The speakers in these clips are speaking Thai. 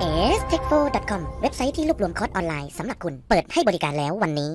astechfo.com เว็บไซต์ที่รวบรวมคอร์สออนไลน์สำหรับคุณเปิดให้บริการแล้ววันนี้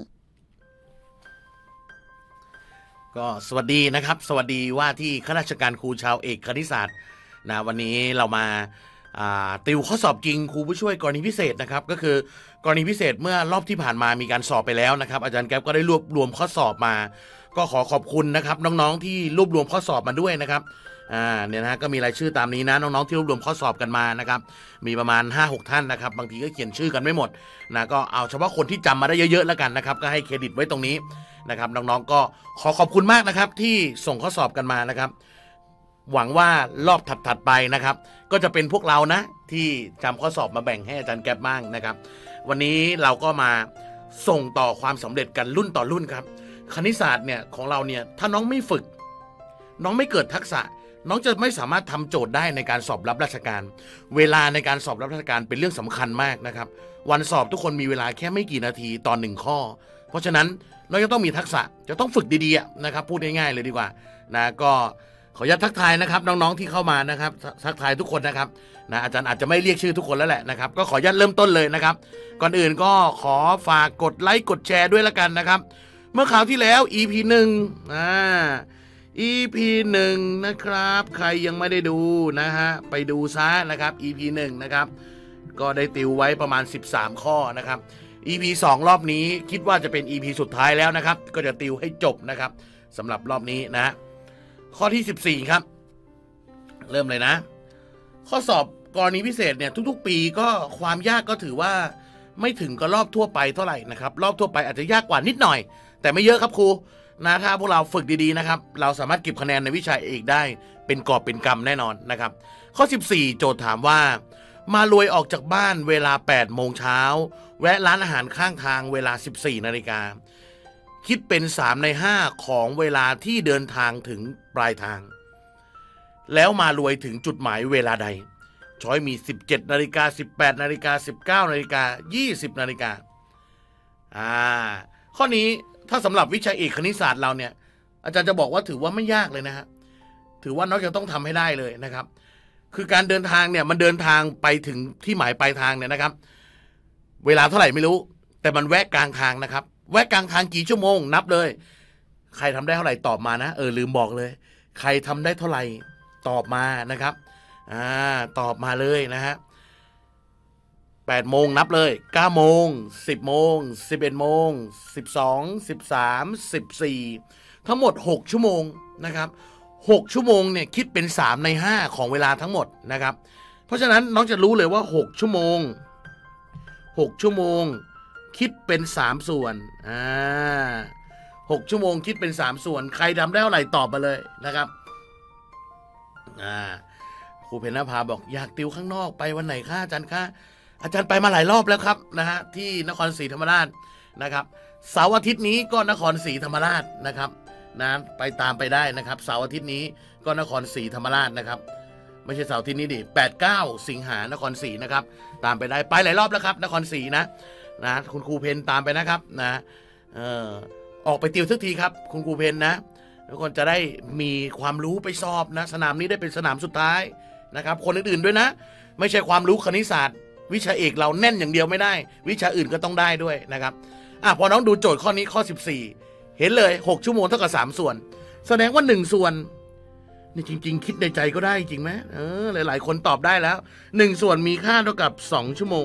ก็สวัสดีนะครับสวัสดีว่าที่ข้าราชการครูชาวเอกคณิตศาสตร์นะวันนี้เรามาติวข้อสอบจริงครูผู้ช่วยกรณีพิเศษนะครับก็คือกรณีพิเศษเมื่อรอบที่ผ่านมามีการสอบไปแล้วนะครับอาจารย์แก๊ปก็ได้รวบรวมข้อสอบมาก็ขอขอบคุณนะครับน้องๆที่รวบรวมข้อสอบมาด้วยนะครับเนี่ยนะก็มีรายชื่อตามนี้นะน้องๆที่รวบรวมข้อสอบกันมานะครับมีประมาณ 5-6 ท่านนะครับบางทีก็เขียนชื่อกันไม่หมดนะก็เอาเฉพาะคนที่จำมาได้เยอะๆแล้วกันนะครับก็ให้เครดิตไว้ตรงนี้นะครับน้องๆก็ขอบคุณมากนะครับที่ส่งข้อสอบกันมานะครับหวังว่ารอบถัดๆไปนะครับก็จะเป็นพวกเรานะที่จำข้อสอบมาแบ่งให้อาจารย์แก๊ปบ้างนะครับวันนี้เราก็มาส่งต่อความสำเร็จกันรุ่นต่อรุ่นครับคณิตศาสตร์เนี่ยของเราเนี่ยถ้าน้องไม่ฝึกน้องไม่เกิดทักษะน้องจะไม่สามารถทำโจทย์ได้ในการสอบรับราชการเวลาในการสอบรับราชการเป็นเรื่องสำคัญมากนะครับวันสอบทุกคนมีเวลาแค่ไม่กี่นาทีต่อ1ข้อเพราะฉะนั้นเราจะต้องมีทักษะจะต้องฝึกดีๆนะครับพูดง่ายๆเลยดีกว่านะก็ขออนุญาตทักทายนะครับน้องๆที่เข้ามานะครับทักทายทุกคนนะครับนะอาจารย์อาจจะไม่เรียกชื่อทุกคนแล้วแหละนะครับก็ขออนุญาตเริ่มต้นเลยนะครับก่อนอื่นก็ขอฝากกดไลค์กดแชร์ด้วยละกันนะครับเมื่อคราวที่แล้ว EP 1EP 1นะครับใครยังไม่ได้ดูนะฮะไปดูซะนะครับ EP 1นะครับก็ได้ติวไว้ประมาณ13ข้อนะครับ EP 2รอบนี้คิดว่าจะเป็น EP สุดท้ายแล้วนะครับก็จะติวให้จบนะครับสำหรับรอบนี้นะข้อที่14ครับเริ่มเลยนะข้อสอบกรณีพิเศษเนี่ยทุกๆปีก็ความยากก็ถือว่าไม่ถึงกับรอบทั่วไปเท่าไหร่นะครับรอบทั่วไปอาจจะยากกว่านิดหน่อยแต่ไม่เยอะครับครูนะถ้าพวกเราฝึกดีๆนะครับเราสามารถเก็บคะแนนในวิชาเอกได้เป็นกอบเป็นกำแน่นอนนะครับข้อ14โจทย์ถามว่ามารวยออกจากบ้านเวลา 8 โมงเช้าแวะร้านอาหารข้างทางเวลา 14 นาฬิกาคิดเป็น3 ใน 5ของเวลาที่เดินทางถึงปลายทางแล้วมารวยถึงจุดหมายเวลาใดช้อยมี 17 นาฬิกา 18 นาฬิกา 19 นาฬิกา 20 นาฬิกาข้อนี้ถ้าสำหรับวิชาเอกคณิตศาสตร์เราเนี่ยอาจารย์จะบอกว่าถือว่าไม่ยากเลยนะฮะถือว่าน้องจะต้องทำให้ได้เลยนะครับคือการเดินทางเนี่ยมันเดินทางไปถึงที่หมายปลายทางเนี่ยนะครับเวลาเท่าไหร่ไม่รู้แต่มันแวะกลางทางนะครับแวะกลางทางกี่ชั่วโมงนับเลยใครทำได้เท่าไหร่ตอบมานะลืมบอกเลยใครทำได้เท่าไหร่ตอบมานะครับตอบมาเลยนะฮะ8 โมงนับเลย9 โมง10 โมง11 โมง12 13 14ทั้งหมด6ชั่วโมงนะครับ6ชั่วโมงเนี่ยคิดเป็น3 ใน 5ของเวลาทั้งหมดนะครับเพราะฉะนั้นน้องจะรู้เลยว่า6ชั่วโมงคิดเป็น3ส่วน6ชั่วโมงคิดเป็น3ส่วนใครทำได้เท่าไหร่ตอบมาเลยนะครับครูเพญนภาบอกอยากติวข้างนอกไปวันไหนคะอาจารย์คะอาจารย์ไปมาหลายรอบแล้วครับนะฮะที่นครศรีธรรมราชนะครับเสาร์อาทิตย์นี้ก็นครศรีธรรมราชนะครับนะไปตามไปได้นะครับเสาร์อาทิตย์นี้ก็นครศรีธรรมราชนะครับไม่ใช่เสาร์อาทิตย์นี้ดิ8-9 สิงหานครศรีนะครับตามไปได้ไปหลายรอบแล้วครับนครศรีนะคุณครูเพญตามไปนะครับนะออกไปติวสักทีครับคุณครูเพญนะทุกคนจะได้มีความรู้ไปสอบนะสนามนี้ได้เป็นสนามสุดท้ายนะครับคนอื่นๆด้วยนะไม่ใช่ความรู้คณิตศาสตร์วิชาเอกเราแน่นอย่างเดียวไม่ได้วิชาอื่นก็ต้องได้ด้วยนะครับพอน้องดูโจทย์ข้อนี้ข้อ14เห็นเลย6ชั่วโมงเท่ากับ3ส่วนแสดงว่า1ส่วนนี่จริงๆคิดในใจก็ได้จริงไหมหลายๆคนตอบได้แล้ว1ส่วนมีค่าเท่ากับ2ชั่วโมง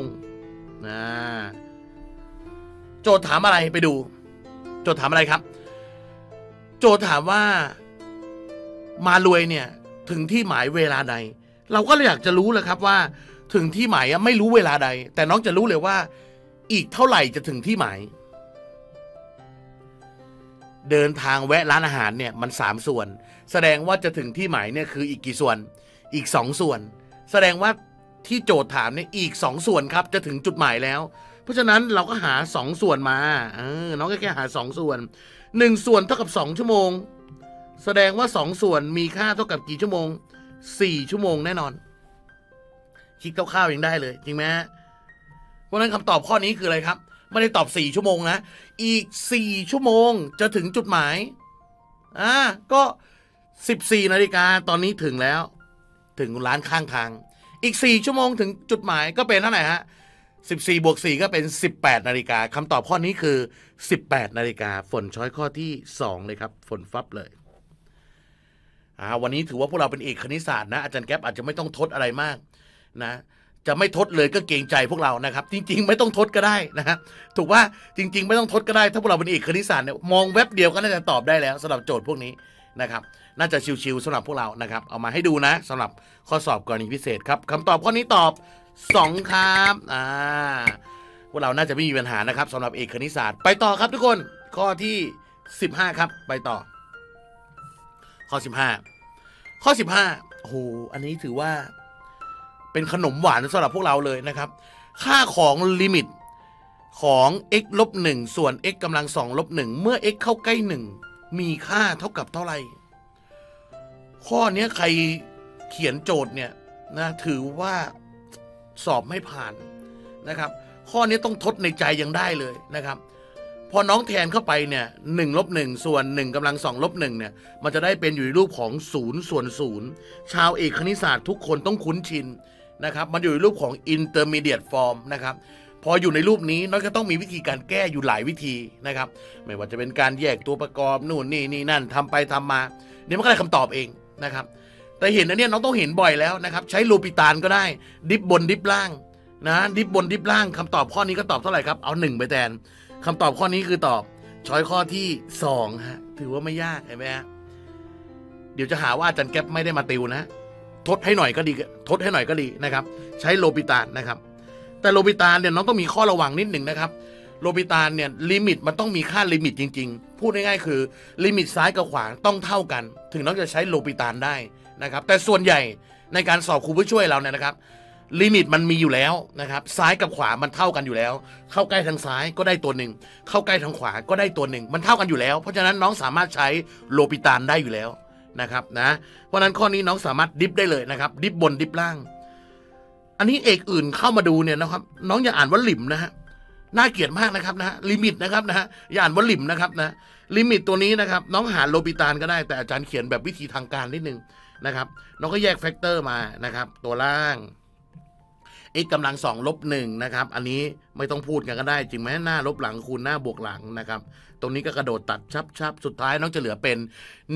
โจทย์ถามอะไรไปดูโจทย์ถามอะไรครับโจทย์ถามว่ามารวยเนี่ยถึงที่หมายเวลาใดเราก็อยากจะรู้เลยครับว่าถึงที่หมายไม่รู้เวลาใดแต่น้องจะรู้เลยว่าอีกเท่าไหร่จะถึงที่หมายเดินทางแวะร้านอาหารเนี่ยมัน3ส่วนแสดงว่าจะถึงที่หมายเนี่ยคืออีกกี่ส่วนอีก2ส่วนแสดงว่าที่โจทย์ถามเนี่ยอีก2ส่วนครับจะถึงจุดหมายแล้วเพราะฉะนั้นเราก็หา2ส่วนมาน้องก็แค่หา2ส่วน1ส่วนเท่ากับ2ชั่วโมงแสดงว่า2ส่วนมีค่าเท่ากับกี่ชั่วโมง4ชั่วโมงแน่นอนคิดคร่าวๆยังได้เลยจริงไหมเพราะนั้นคำตอบข้อนี้คืออะไรครับไม่ได้ตอบ4ชั่วโมงนะอีก4ชั่วโมงจะถึงจุดหมายก็14 นาฬิกาตอนนี้ถึงแล้วถึงร้านข้างทางอีก4 ชั่วโมงถึงจุดหมายก็เป็นเท่าไหร่ฮะ14 บวก 4ก็เป็น18 นาฬิกาคำตอบข้อนี้คือ18 นาฬิกาฝนช้อยข้อที่2เลยครับฝนฟับเลยวันนี้ถือว่าพวกเราเป็นเอกคณิตศาสตร์นะอาจารย์แก๊ปอาจจะไม่ต้องทดอะไรมากนะจะไม่ทดเลยก็เกรงใจพวกเรานะครับจริงๆไม่ต้องทดก็ได้นะฮะถูกว่าจริงๆไม่ต้องทดก็ได้ถ้าพวกเราเป็นเอกคณิตศาสตร์เนี่ยมองแว็บเดียวก็น่าจะตอบได้แล้วสำหรับโจทย์พวกนี้นะครับน่าจะชิวๆสำหรับพวกเรานะครับเอามาให้ดูนะสำหรับข้อสอบกรณีพิเศษครับคำตอบข้อนี้ตอบ2ครับพวกเราน่าจะไม่มีปัญหานะครับสำหรับเอกคณิตศาสตร์ไปต่อครับทุกคนข้อที่15ครับไปต่อข้อ15โอ้โหอันนี้ถือว่าเป็นขนมหวานสำหรับพวกเราเลยนะครับค่าของลิมิตของ x ลบ1ส่วน x กำลัง2ลบ1เมื่อ x เข้าใกล้1มีค่าเท่ากับเท่าไหร่ข้อนี้ใครเขียนโจทย์เนี่ยนะถือว่าสอบไม่ผ่านนะครับข้อนี้ต้องทดในใจยังได้เลยนะครับพอน้องแทนเข้าไปเนี่ย1ลบ1ส่วน1กำลัง2ลบ1เนี่ยมันจะได้เป็นอยู่ในรูปของ0ส่วน0ชาวเอกคณิตศาสตร์ทุกคนต้องคุ้นชินนะครับมันอยู่ในรูปของ intermediate form นะครับพออยู่ในรูปนี้น้องก็ต้องมีวิธีการแก้อยู่หลายวิธีนะครับไม่ว่าจะเป็นการแยกตัวประกอบนู่นนี่นั่นทำไปทำมาเดี๋ยวมันก็ได้คำตอบเองนะครับแต่เห็นอันนี้น้องต้องเห็นบ่อยแล้วนะครับใช้โลปิตานก็ได้ดิบบนดิบล่างนะดิบบนดิบล่างคำตอบข้อนี้ก็ตอบเท่าไหร่ครับเอา1ไปแทนคำตอบข้อนี้คือตอบช้อยข้อที่2ฮะถือว่าไม่ยากเห็นไหมฮะเดี๋ยวจะหาว่าอาจารย์แก๊ปไม่ได้มาติวนะทดให้หน่อยก็ดีนะครับใช้โลปิตานนะครับแต่โลปิตานเนี่ยน้องต้องมีข้อระวังนิดหนึ่งนะครับโลปิตานเนี่ยลิมิตมันต้องมีค่าลิมิตจริงๆพูดง่ายๆคือลิมิตซ้ายกับขวาต้องเท่ากันถึงน้องจะใช้โลปิตานได้นะครับแต่ส่วนใหญ่ในการสอบครูผู้ช่วยเราเนี่ยนะครับลิมิตมันมีอยู่แล้วนะครับซ้ายกับขวามันเท่ากันอยู่แล้วเข้าใกล้ทางซ้ายก็ได้ตัวหนึ่งเข้าใกล้ทางขวาก็ได้ตัวหนึ่งมันเท่ากันอยู่แล้วเพราะฉะนั้นน้องสามารถใช้โลปิตานได้อยู่แล้วนะครับนะเพราะนั้นข้อนี้น้องสามารถดิฟได้เลยนะครับดิฟบนดิฟล่างอันนี้เอกอื่นเข้ามาดูเนี่ยนะครับน้องอย่าอ่านว่าหลิมนะฮะน่าเกลียดมากนะครับนะลิมิตนะครับนะฮะอย่าอ่านว่าหลิมนะครับนะลิมิตตัวนี้นะครับน้องหาโลปิตานก็ได้แต่อาจารย์เขียนแบบวิธีทางการนิดนึงนะครับน้องก็แยกแฟกเตอร์มานะครับตัวล่าง x กำลัง2ลบ1นะครับอันนี้ไม่ต้องพูดกันก็ได้จริงไหมหน้าลบหลังคูณหน้าบวกหลังนะครับตรงนี้ก็กระโดดตัดชับสุดท้ายน้องจะเหลือเป็น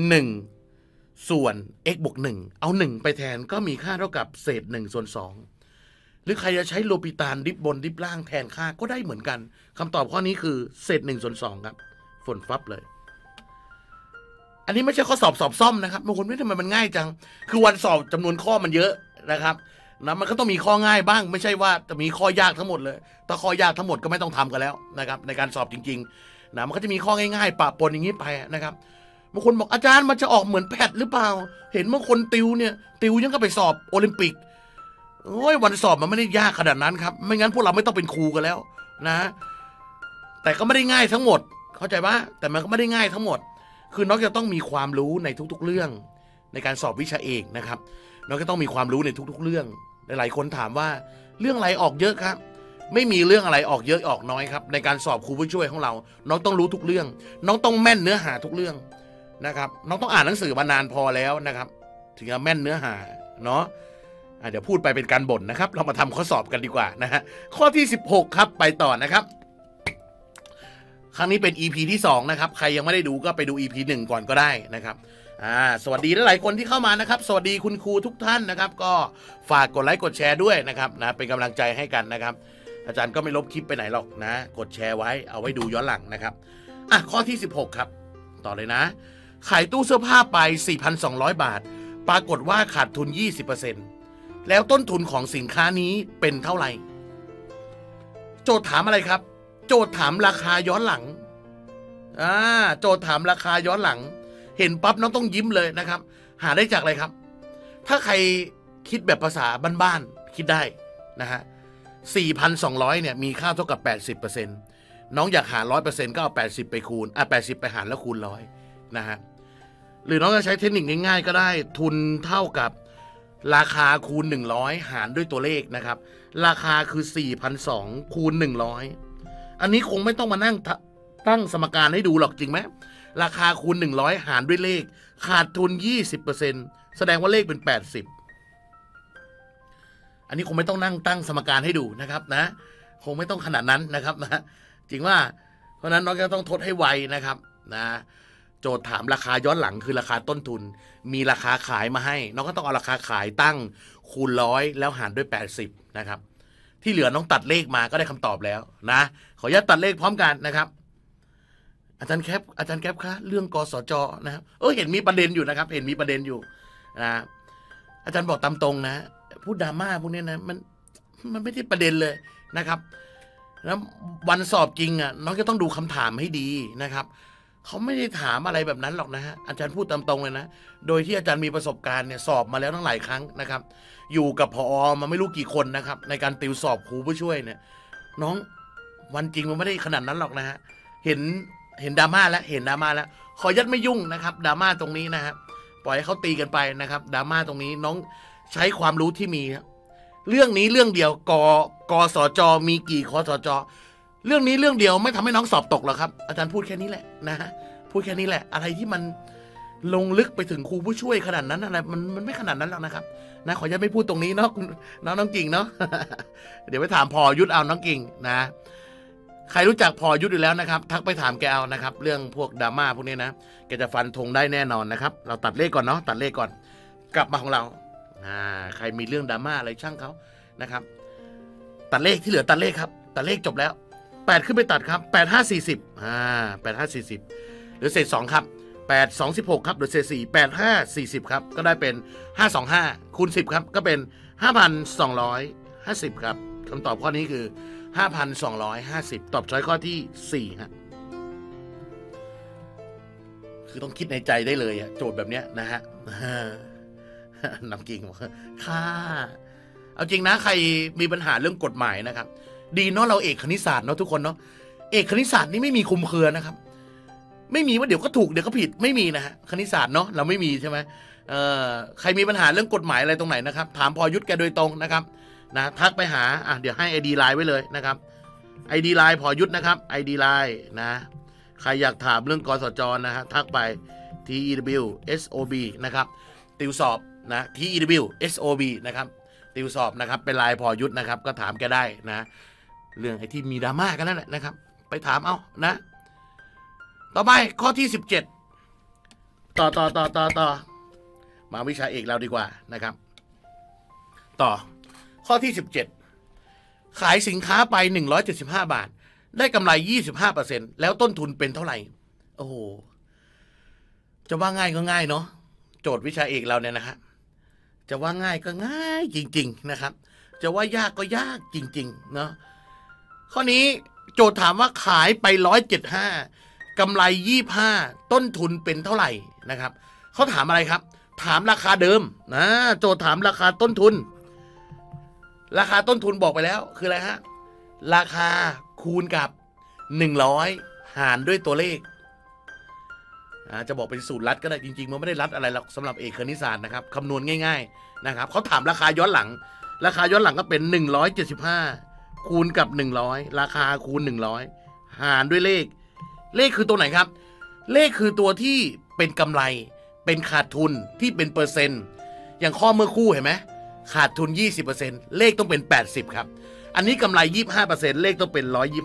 1ส่วน x บวก1เอา1ไปแทนก็มีค่าเท่ากับเศษ1ส่วน2หรือใครจะใช้โลปิตานดิบบนดิบล่างแทนค่าก็ได้เหมือนกันคำตอบข้อนี้คือเศษ1ส่วน2ครับฝนฟับเลยอันนี้ไม่ใช่ข้อสอบซ่อมนะครับบางคนไม่ทำไมมันง่ายจังคือวันสอบจำนวนข้อมันเยอะนะครับนะมันก็ต้องมีข้อง่ายบ้างไม่ใช่ว่าจะมีข้อยากทั้งหมดเลยถ้าข้อยากทั้งหมดก็ไม่ต้องทำกันแล้วนะครับในการสอบจริงๆนะมันก็จะมีข้อง่ายๆปะปนอย่างนี้ไปนะครับบางคนบอกอาจารย์มันจะออกเหมือนแพทหรือเปล่าเห็นบางคนติวเนี่ยติวยังก็ไปสอบโอลิมปิกโอ้ยวันสอบมันไม่ได้ยากขนาดนั้นครับไม่งั้นพวกเราไม่ต้องเป็นครูกันแล้วนะแต่ก็ไม่ได้ง่ายทั้งหมดเข้าใจปะแต่มันก็ไม่ได้ง่ายทั้งหมดคือน้องจะต้องมีความรู้ในทุกๆเรื่องในการสอบวิชาเอกนะครับน้องก็ต้องมีความรู้ในทุกๆเรื่องหลายคนถามว่าเรื่องอะไรออกเยอะครับไม่มีเรื่องอะไรออกเยอะออกน้อยครับในการสอบครูผู้ช่วยของเราน้องต้องรู้ทุกเรื่องน้องต้องแม่นเนื้อหาทุกเรื่องนะครับน้องต้องอ่านหนังสือมานานพอแล้วนะครับถึงจะแม่นเนื้อหาเนาะเดี๋ยวพูดไปเป็นการบ่นนะครับเรามาทำข้อสอบกันดีกว่านะฮะข้อที่16ครับไปต่อนะครับครั้งนี้เป็น EP ที่2นะครับใครยังไม่ได้ดูก็ไปดู EP 1ก่อนก็ได้นะครับสวัสดีหลายคนที่เข้ามานะครับสวัสดีคุณครูทุกท่านนะครับก็ฝากกดไลค์กดแชร์ด้วยนะครับนะเป็นกำลังใจให้กันนะครับอาจารย์ก็ไม่ลบคลิปไปไหนหรอกนะกดแชร์ไว้เอาไว้ดูย้อนหลังนะครับข้อที่16ครับต่อเลยนะขายตู้เสื้อผ้าไป 4,200 บาทปรากฏว่าขาดทุน 20% แล้วต้นทุนของสินค้านี้เป็นเท่าไหร่โจทย์ถามอะไรครับโจทย์ถามราคาย้อนหลังโจทย์ถามราคาย้อนหลังเห็นปั๊บน้องต้องยิ้มเลยนะครับหาได้จากอะไรครับถ้าใครคิดแบบภาษาบ้านๆคิดได้นะฮะ 4,200 เนี่ยมีค่าเท่ากับ 80% น้องอยากหา 100% ก็เอา80ไปคูณ80ไปหารแล้วคูณ100นะฮะหรือน้องจะใช้เทคนิคง่ายๆก็ได้ทุนเท่ากับราคาคูณ100หารด้วยตัวเลขนะครับราคาคือ 4,200 คูณ100อันนี้คงไม่ต้องมานั่งตั้งสมการให้ดูหรอกจริงไหมราคาคูณ100หารด้วยเลขขาดทุน 20% แสดงว่าเลขเป็น80 อันนี้คงไม่ต้องนั่งตั้งสมการให้ดูนะครับนะคงไม่ต้องขนาดนั้นนะครับนะจริงว่าเพราะนั้นน้องจะต้องทดให้ไวนะครับนะโจทย์ถามราคาย้อนหลังคือราคาต้นทุนมีราคาขายมาให้น้องก็ต้องเอาราคาขายตั้งคูณ100แล้วหารด้วย80นะครับที่เหลือน้องตัดเลขมาก็ได้คำตอบแล้วนะขออนุญาตตัดเลขพร้อมกันนะครับอาจารย์แคปคะเรื่องกสจนะครับเห็นมีประเด็นอยู่นะครับเห็นมีประเด็นอยู่นะอาจารย์บอกตามตรงนะพูดดราม่าพวกนี้นะมันไม่ได้ประเด็นเลยนะครับแล้ววันสอบจริงอ่ะน้องจะต้องดูคำถามให้ดีนะครับเขาไม่ได้ถามอะไรแบบนั้นหรอกนะฮะอาจารย์พูดตามตรงเลยนะโดยที่อาจารย์มีประสบการณ์เนี่ยสอบมาแล้วตั้งหลายครั้งนะครับอยู่กับผอมาไม่รู้กี่คนนะครับในการติวสอบครูผู้ช่วยเนี่ยน้องวันจริงมันไม่ได้ขนาดนั้นหรอกนะฮะเห็นดราม่าแล้วขอยัดไม่ยุ่งนะครับดราม่าตรงนี้นะครับปล่อยให้เขาตีกันไปนะครับดราม่าตรงนี้น้องใช้ความรู้ที่มีเรื่องนี้เรื่องเดียวกสจมีกี่คสจเรื่องนี้เรื่องเดียวไม่ทำให้น้องสอบตกหรอกครับอาจารย์พูดแค่นี้แหละนะฮะพูดแค่นี้แหละอะไรที่มันลงลึกไปถึงครูผู้ช่วยขนาดนั้นอะไรมันไม่ขนาดนั้นหรอกนะครับนะขอจะไม่พูดตรงนี้เนาะน้องกิ่งเนาะ เดี๋ยวไปถามพอยุทธเอาน้องกิ่งนะใครรู้จักพอยุทธอยู่แล้วนะครับทักไปถามแกเอานะครับเรื่องพวกดราม่าพวกนี้นะแกจะฟันธงได้แน่นอนนะครับเราตัดเลขก่อนเนาะตัดเลขก่อนกลับมาของเราใครมีเรื่องดราม่าอะไรช่างเขานะครับตัดเลขที่เหลือตัดเลขครับตัดเลขจบแล้ว8ขึ้นไปตัดครับ8 5 40 8 5 40หรือเศษ2ครับ8 2 16ครับหรือเศษ4 8 5 40ครับก็ได้เป็น525คูณ10ครับก็เป็น 5,250 ครับคำตอบข้อนี้คือ 5,250 ตอบช้อยข้อที่4ฮะคือต้องคิดในใจได้เลยโจทย์แบบเนี้ยนะฮะนำกิ่งบอกค่ะเอาจริงนะใครมีปัญหาเรื่องกฎหมายนะครับดีเนาะเราเอกคณิตศาสตร์เนาะทุกคนเนาะเอกคณิตศาสตร์นี่ไม่มีคลุมเครือนะครับไม่มีว่าเดี๋ยวก็ถูกเดี๋ยวก็ผิดไม่มีนะฮะคณิตศาสตร์เนาะเราไม่มีใช่ไหมใครมีปัญหาเรื่องกฎหมายอะไรตรงไหนนะครับถามพอยุทธแกโดยตรงนะครับนะทักไปหาเดี๋ยวให้ ID ไลน์ไว้เลยนะครับ ID ไลน์พอยุทธนะครับ ID ไลน์นะใครอยากถามเรื่องกสจนะฮะทักไป TEW SOB นะครับติวสอบนะ TEW SOB นะครับติวสอบนะครับเป็นไลน์พอยุทธนะครับก็ถามแกได้นะเรื่องไอ้ที่มีดราม่ากันนั่นแหละนะครับไปถามเอานะต่อไปข้อที่17ต่อมาวิชาเอกเราดีกว่านะครับต่อข้อที่17ขายสินค้าไป175 บาทได้กำไร 25% แล้วต้นทุนเป็นเท่าไหร่โอ้โหจะว่าง่ายก็ง่ายเนาะโจทย์วิชาเอกเราเนี่ยนะฮะจะว่าง่ายก็ง่ายจริงๆนะครับจะว่ายากก็ยากจริงๆเนาะข้อนี้โจทย์ถามว่าขายไป175กำไร25ต้นทุนเป็นเท่าไหร่นะครับเขาถามอะไรครับถามราคาเดิมนะโจทย์ถามราคาต้นทุนบอกไปแล้วคืออะไรฮะราคาคูณกับ100หารด้วยตัวเลขจะบอกเป็นสูตรลัดก็ได้จริงๆมันไม่ได้ลัดอะไรหรอกสำหรับเอกคณิตศาสตร์นะครับคำนวณง่ายๆนะครับเขาถามราคาย้อนหลังก็เป็น175คูณกับ100ราคาคูณ100หารด้วยเลขคือตัวไหนครับเลขคือตัวที่เป็นกำไรเป็นขาดทุนที่เป็นเปอร์เซ็นต์อย่างข้อเมื่อคู่เห็นไหมขาดทุน 20% เลขต้องเป็น80ครับอันนี้กำไร 25% เลขต้องเป็น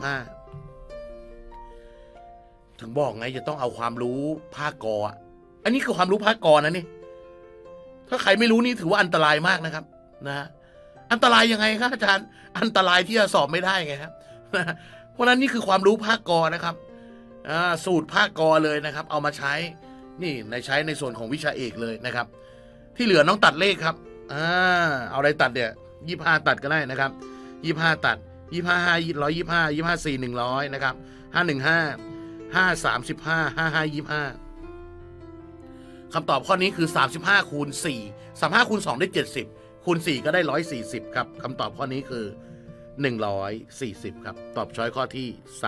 125ถึงบอกไงจะต้องเอาความรู้ภาคกอันนี้คือความรู้ภาคกนะนี่ถ้าใครไม่รู้นี่ถือว่าอันตรายมากนะครับนะอันตรายยังไงครับอาจารย์อันตรายที่จะสอบไม่ได้ไงครับเพราะนั้นนี่คือความรู้ภาคกนะครับสูตรภาคกเลยนะครับเอามาใช้นี่ใช้ในส่วนของวิชาเอกเลยนะครับที่เหลือน้องตัดเลขครับเอาอะไรตัดเนี่ย25ตัดก็ได้นะครับ25ตัด25 5 125 25 4 100นะครับ515 535 5525คำตอบข้อนี้คือ35คูณ4 35คูณ2ได้70คูณ4ก็ได้140ครับคำตอบข้อนี้คือ140ครับตอบช้อยข้อที่3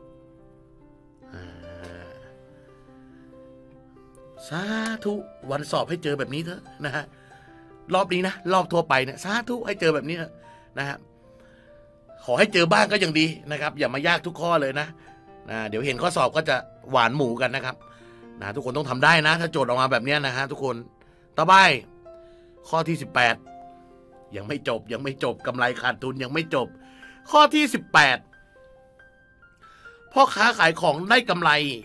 สาธุวันสอบให้เจอแบบนี้เถอะนะฮะรอบนี้นะรอบทั่วไปเนี่ยสาธุให้เจอแบบนี้เถอะนะฮะขอให้เจอบ้างก็ยังดีนะครับอย่ามายากทุกข้อเลยนะเดี๋ยวเห็นข้อสอบก็จะหวานหมูกันนะครับทุกคนต้องทำได้นะถ้าโจทย์ออกมาแบบนี้นะฮะทุกคนต่อไปข้อที่18 ยังไม่จบกำไรขาดทุนยังไม่จบข้อที่18พ่อค้าขายของได้กำไร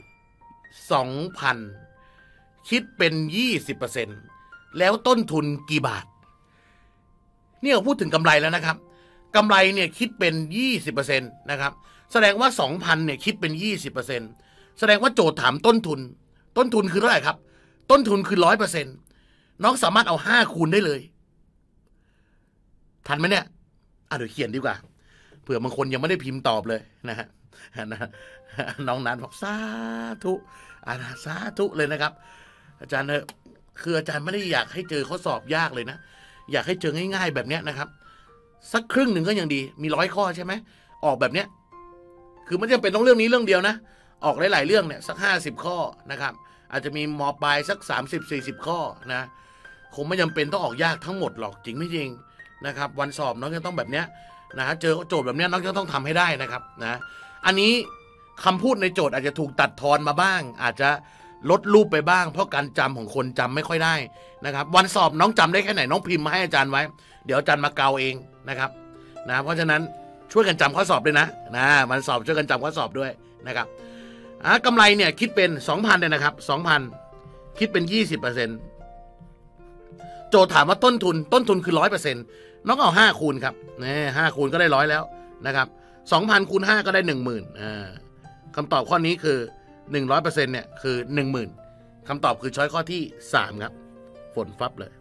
2,000 คิดเป็น 20%แล้วต้นทุนกี่บาทนี่เราพูดถึงกำไรแล้วนะครับกำไรเนี่ยคิดเป็น 20% นะครับแสดงว่า 2,000 เนี่ยคิดเป็น 20%แสดงว่าโจทย์ถามต้นทุนคือเท่าไหร่ครับต้นทุนคือ 100%น้องสามารถเอา5คูณได้เลยทันไหมเนี่ยเดี๋ยวเขียนดีกว่าเผื่อบางคนยังไม่ได้พิมพ์ตอบเลยนะฮะน้องนันบอกสาธุสาธุเลยนะครับอาจารย์คืออาจารย์ไม่ได้อยากให้เจอข้อสอบยากเลยนะอยากให้เจอง่ายๆแบบเนี้ยนะครับสักครึ่งหนึ่งก็ยังดีมี100 ข้อใช่ไหมออกแบบเนี้ยคือไม่จำเป็นต้องเรื่องนี้เรื่องเดียวนะออกหลายๆเรื่องเนี่ยสัก50 ข้อนะครับอาจจะมีม.ปลายสัก30-40 ข้อนะคงไม่จำเป็นต้องออกยากทั้งหมดหรอกจริงไม่จริงนะครับวันสอบน้องจะต้องแบบเนี้ยนะเจอโจทย์แบบเนี้ยน้องจะต้องทำให้ได้นะครับนะอันนี้คำพูดในโจทย์อาจจะถูกตัดทอนมาบ้างอาจจะลดรูปไปบ้างเพราะการจำของคนจำไม่ค่อยได้นะครับวันสอบน้องจำได้แค่ไหนน้องพิมพ์มาให้อาจารย์ไว้เดี๋ยวอาจารย์มาเกาเองนะครับนะเพราะฉะนั้นช่วยกันจำข้อสอบด้วยนะวันสอบช่วยกันจำข้อสอบด้วยนะครับกำไรเนี่ยคิดเป็น 2,000 เนี่ยนะครับ 2,000 คิดเป็น 20%โจทย์ถามว่าต้นทุนคือ 100%น้องเอา5คูณครับ5คูณก็ได้100แล้วนะครับ 2,000 คูณ 5ก็ได้ 10,000คำตอบข้อนี้คือ 100% เนี่ยคือ 10,000คำตอบคือช้อยข้อที่3ครับฝนฟับเลย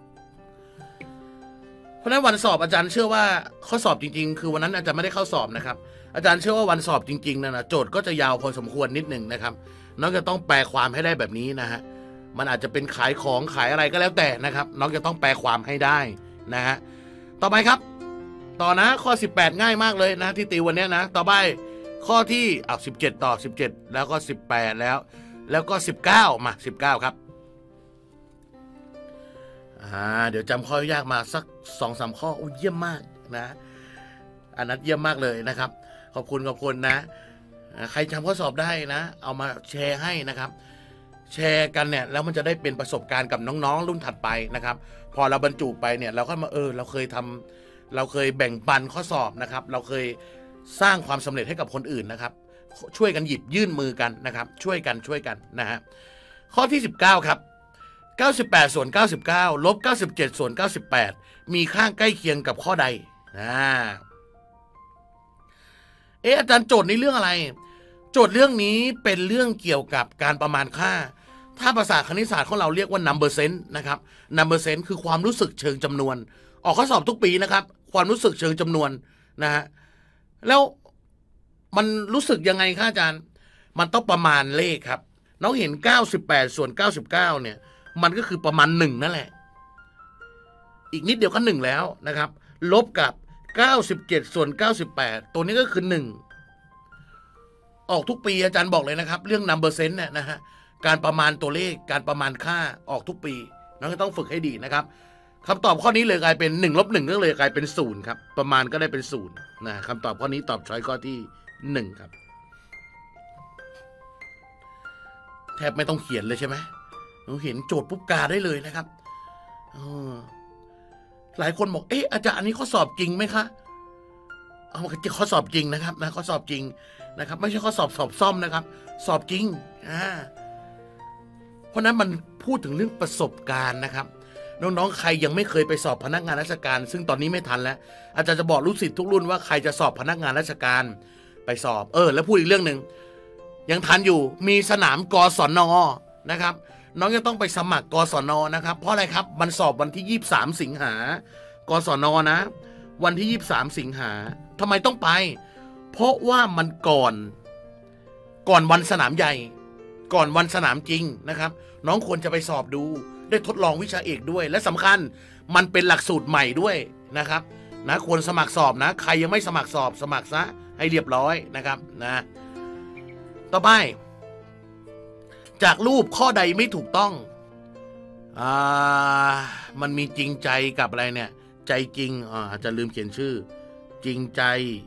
เพราะนั้นวันสอบอาจารย์เชื่อว่าข้อสอบจริงๆคือวันนั้นอาจารย์ไม่ได้เข้าสอบนะครับอาจารย์เชื่อว่าวันสอบจริงๆนะโจทย์ก็จะยาวพอสมควรนิดหนึ่งนะครับน้องจะต้องแปลความให้ได้แบบนี้นะฮะมันอาจจะเป็นขายของขายอะไรก็แล้วแต่นะครับน้องจะต้องแปลความให้ได้นะฮะต่อไปครับต่อนะข้อ18ง่ายมากเลยนะที่ติววันนี้นะต่อไปข้อที่17ต่อ17แล้วก็18แล้วก็19มา19ครับเดี๋ยวจำข้อยากมาสัก 2-3 ข้อเยี่ยมมากนะอันนั้นเยี่ยมมากเลยนะครับขอบคุณนะใครจำข้อสอบได้นะเอามาแชร์ให้นะครับแชร์กันเนี่ยแล้วมันจะได้เป็นประสบการณ์กับน้องๆรุ่นถัดไปนะครับพอเราบรรจุไปเนี่ยเราก็มาเราเคยแบ่งปันข้อสอบนะครับเราเคยสร้างความสำเร็จให้กับคนอื่นนะครับช่วยกันหยิบยื่นมือกันนะครับช่วยกันนะฮะข้อที่19ครับ98ส่วน99ลบ97ส่วน98มีค่าใกล้เคียงกับข้อใดอาจารย์โจทย์ในเรื่องอะไรโจทย์เรื่องนี้เป็นเรื่องเกี่ยวกับการประมาณค่าถ้าภาษาคณิตศาสตร์ของเราเรียกว่า number sense นะครับ number sense คือความรู้สึกเชิงจำนวนออกข้อสอบทุกปีนะครับความรู้สึกเชิงจำนวนนะฮะแล้วมันรู้สึกยังไงคะอาจารย์มันต้องประมาณเลขครับน้องเห็น98ส่วน99เนี่ยมันก็คือประมาณ1นั่นแหละอีกนิดเดียวก็1แล้วนะครับลบกับ97ส่วน98ตัวนี้ก็คือ1ออกทุกปีอาจารย์บอกเลยนะครับเรื่อง number sense เนี่ยนะฮะการประมาณตัวเลขการประมาณค่าออกทุกปีน้องก็ต้องฝึกให้ดีนะครับคำตอบข้อนี้เลยกลายเป็น1ลบ1ก็เลยกลายเป็น0ครับประมาณก็ได้เป็น0นะคำตอบข้อนี้ตอบช้อยข้อที่1ครับแทบไม่ต้องเขียนเลยใช่ไหมเราเห็นโจทย์ปุ๊บกาได้เลยนะครับหลายคนบอกอาจารย์อันนี้ข้อสอบจริงไหมคะข้อสอบจริงนะครับนะข้อสอบจริงนะครับไม่ใช่ข้อสอบซ่อมนะครับสอบจริงเพราะนั้นมันพูดถึงเรื่องประสบการณ์นะครับน้องๆใครยังไม่เคยไปสอบพนักงานราชการซึ่งตอนนี้ไม่ทันแล้วอาจารย์จะบอกลูกศิษย์ทุกรุ่นว่าใครจะสอบพนักงานราชการไปสอบแล้วพูดอีกเรื่องหนึ่งยังทันอยู่มีสนามกศน.นะครับน้องจะต้องไปสมัครกศน.นะครับเพราะอะไรครับมันสอบวันที่23สิงหากศน.นะวันที่23สิงหาทำไมต้องไปเพราะว่ามันก่อนวันสนามใหญ่ก่อนวันสนามจริงนะครับน้องควรจะไปสอบดูได้ทดลองวิชาเอกด้วยและสำคัญมันเป็นหลักสูตรใหม่ด้วยนะครับนะควรสมัครสอบนะใครยังไม่สมัครสอบสมัครซะให้เรียบร้อยนะครับนะต่อไปจากรูปข้อใดไม่ถูกต้องมันมีจริงใจกับอะไรเนี่ยใจจริงอาจจะลืมเขียนชื่อจริงใจ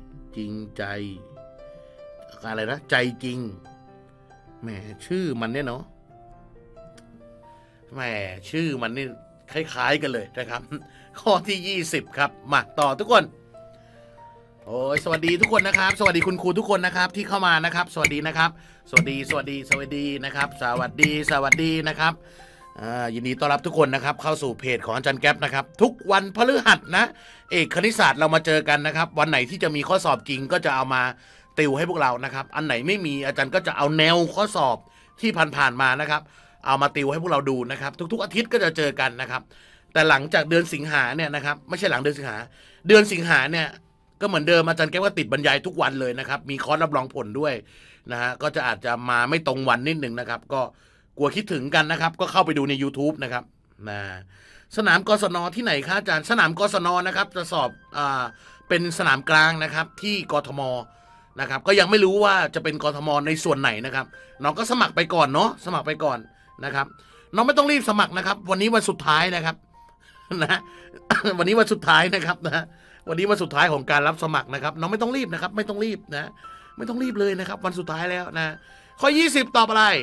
อะไรนะใจจริงแหมชื่อมันเนี่ยเนาะแหมชื่อมันนี่คล้ายๆกันเลยนะครับ ข้อที่20ครับมาต่อทุกคนโอ้ยสวัสดีทุกคนนะครับ สวัสดีคุณครูทุกคนนะครับที่เข้ามานะครับสวัสดีนะครับสวัสดีนะครับสวัสดีนะครับยินดีต้อนรับทุกคนนะครับเข้าสู่เพจของอาจารย์แก๊ปนะครับทุกวันพฤหัสนะเอกคณิตศาสตร์เรามาเจอกันนะครับวันไหนที่จะมีข้อสอบจริงก็จะเอามาติวให้พวกเรานะครับอันไหนไม่มีอาจารย์ก็จะเอาแนวข้อสอบที่ผ่านๆมานะครับเอามาติวให้พวกเราดูนะครับทุกๆอาทิตย์ก็จะเจอกันนะครับแต่หลังจากเดือนสิงหาเนี่ยนะครับไม่ใช่หลังเดือนสิงหาเนี่ยก็เหมือนเดิมอาจารย์แก๊ปก็ติดบรรยายทุกวันเลยนะครับมีคอร์สรับรองผลด้วยนะฮะก็จะอาจจะมาไม่ตรงวันนิดหนึ่งนะครับก็กลัวคิดถึงกันนะครับก็เข้าไปดูใน YouTube นะครับสนามกศนที่ไหนคะอาจารย์สนามกศนนะครับจะสอบเป็นสนามกลางนะครับที่กทมนะครับก็ยังไม่รู้ว่าจะเป็นกทมในส่วนไหนนะครับน้องก็สมัครไปก่อนเนาะสมัครไปก่อนนะครับน้องไม่ต้องรีบสมัครนะครับวันนี้วันสุดท้ายนะครับนะ วันนี้วันสุดท้ายนะครับนะวันนี้วันสุดท้ายของการรับสมัครนะครับน้องไม่ต้องรีบนะครับไม่ต้องรีบนะไม่ต้องรีบเลยนะครับวันสุดท้ายแล้วนะข้อ20ตอบอะไร